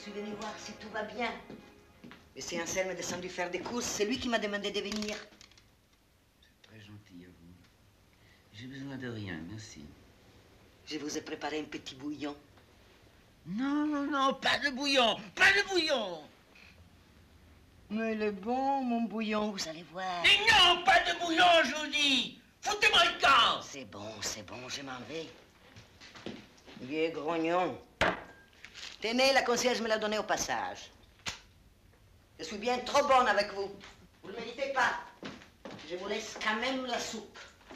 suis venue voir si tout va bien. Mais c'est Anselme est descendu faire des courses, c'est lui qui m'a demandé de venir. C'est très gentil à vous. J'ai besoin de rien, merci. Je vous ai préparé un petit bouillon. Non, non, non, pas de bouillon, pas de bouillon. Mais il est bon, mon bouillon, vous allez voir. Mais non, pas de bouillon, je vous dis. Foutez-moi le camp. C'est bon, je m'en vais. Vieux grognon. Tenez, la concierge me l'a donné au passage. Je suis bien trop bonne avec vous. Vous ne le méritez pas. Je vous laisse quand même la soupe.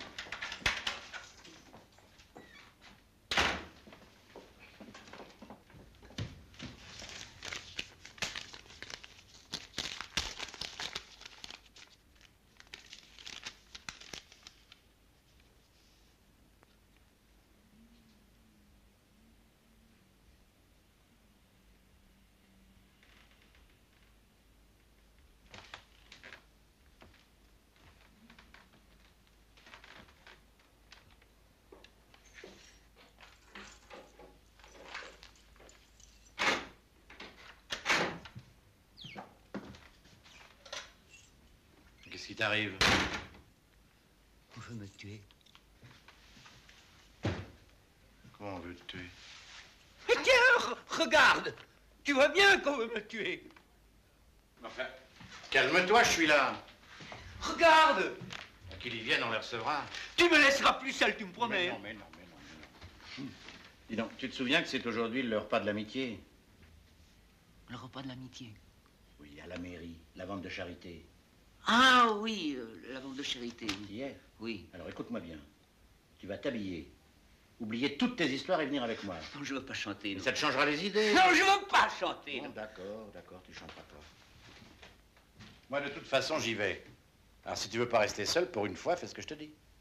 Qu'est-ce qui t'arrive? On veut me tuer. Comment on veut te tuer? Mais tiens, regarde. Tu vois bien qu'on veut me tuer. Enfin, calme-toi, je suis là. Regarde. Qu'il y vienne, on les recevra. Tu me laisseras plus seul, tu me promets. Mais non. Dis donc, tu te souviens que c'est aujourd'hui le repas de l'amitié? Le repas de l'amitié. Oui, à la mairie, la vente de charité. Ah oui, la vente de charité. Tu y es? Oui. Alors écoute-moi bien. Tu vas t'habiller, oublier toutes tes histoires et venir avec moi. Non, je veux pas chanter. Mais Non. ça te changera les idées. Non, je veux pas chanter. Bon, Non. d'accord, tu chanteras pas. Moi, de toute façon, j'y vais. Alors, si tu veux pas rester seul, pour une fois, fais ce que je te dis.